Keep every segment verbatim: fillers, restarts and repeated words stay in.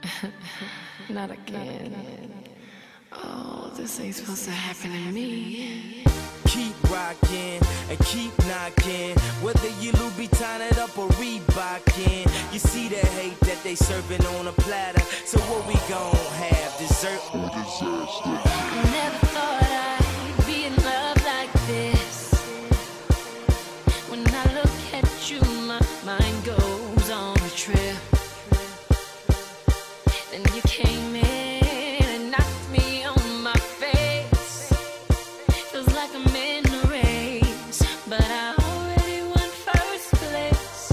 Not again. Oh, this ain't supposed to happen to me. Keep rockin' and keep knockin', whether you Vuitton it up or Reebokin. You see the hate that they servin on a platter, so what we gon' have, dessert or disaster? I never thought I'd be in love like this. When I look at you, my mind goes on a trip. Then you came in and knocked me on my face. Feels like I'm in a race, but I already won first place.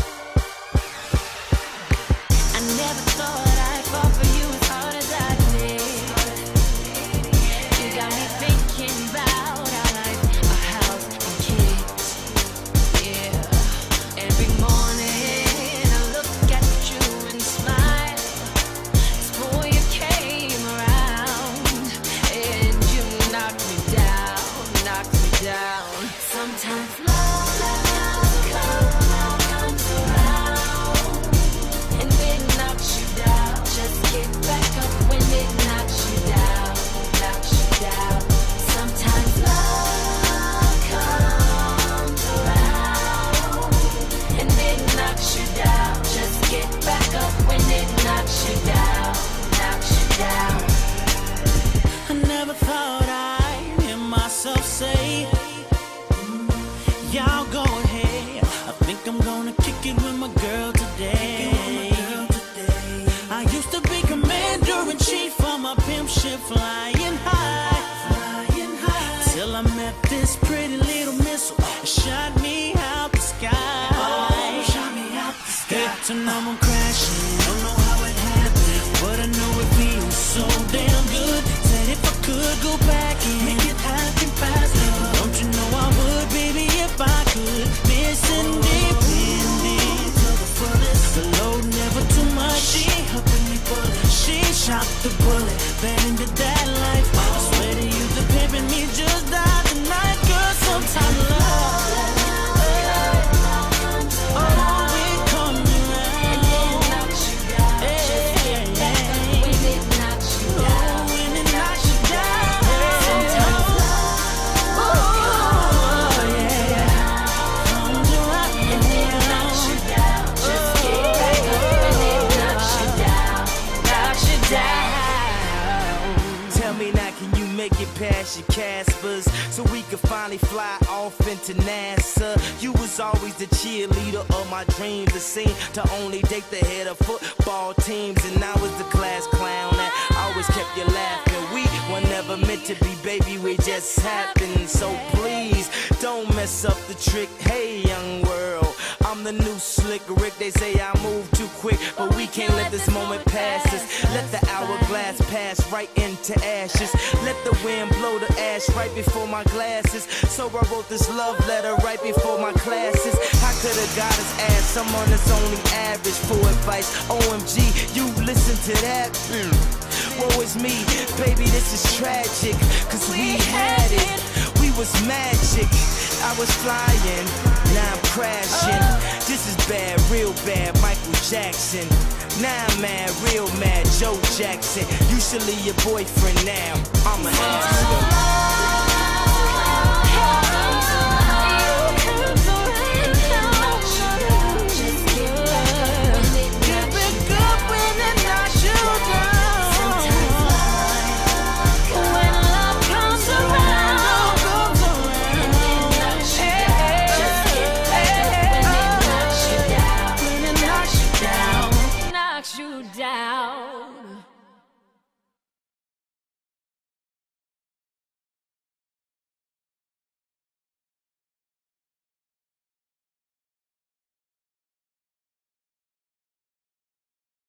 I never thought I'd fall for you as hard as I did. You got me thinking about our life, our house and kids. Yeah, every morning I look at you and smile. Boy, you came around and you knocked me down, knocked me down. Sometimes love, love comes around and it knocks you down. Just get back up when it knocks you down, knocks you down. Sometimes love comes around and it knocks you down. Just get back up when it knocks you down. I never thought I'd hear myself say, y'all go ahead, I think I'm gonna kick it with my girl today. I used to be commander-in-chief on my pimp ship, flying high, flying high, till I met this pretty little missile, it shot me out the sky. Oh, shot me out the sky. Hit to know I'm crashing, don't know how it happened, but I know it feels so damn good. Said if I could go back and make it happen faster, don't you know I would, baby, if I could. Missing independent to the fullest, the load never too much. She helping me pull it, she shot the bullet, been into that life. I swear to you, the pimpin' me just died tonight, girl. Sometimes love, oh, it comes around and it knocks you down. Hey, when it knocks you down, when it knocks you down. Sometimes love, oh yeah, comes around and it knocks you down. Just get back up when it knocks you down, knocks you down. Tell me now, can you make it past your Caspers so we could finally fly off into NASA? You was always the cheerleader of my dreams, the scene to only date the head of football teams, and I was the class clown that always kept you laughing. We were never meant to be, baby, we just happened. So please don't mess up the trick. Hey, young world, I'm the new slick Rick. They say I move too quick, but we can't let this moment pass us. Let the hourglass pass right into ashes. Let the wind blow the ash right before my glasses. So I wrote this love letter right before my classes. How could a goddess ask someone that's only average for advice? O M G, you listen to that? Mm. Woe is me, baby, this is tragic, cause we had it, we was magic. I was flying, now I'm crashing. This is bad, real bad, Michael Jackson. Now I'm mad, real mad, Joe Jackson. You should leave your boyfriend now, I'm a hamster.